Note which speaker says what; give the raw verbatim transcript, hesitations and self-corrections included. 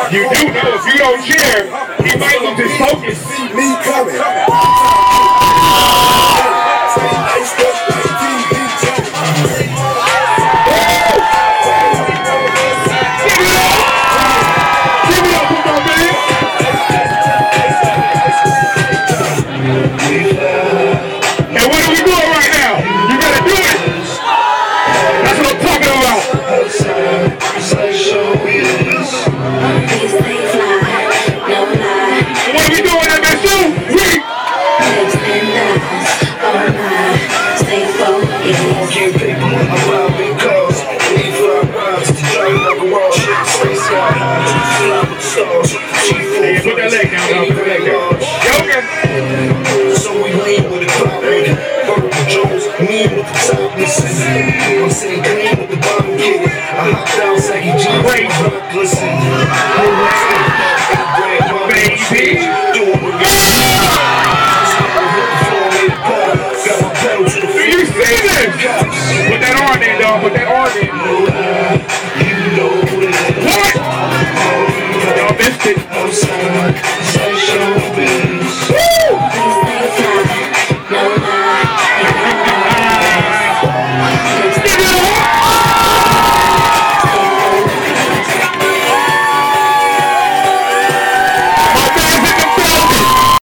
Speaker 1: You do know if you don't share, he might lose his focus.
Speaker 2: Me coming.
Speaker 3: I'm sitting clean with the bottom kid. I hopped out, Saggy G. Great. Listen. Baby. Doing what
Speaker 1: do you see this? Put that on there, dog. Put that on there. What? Y'all missed it.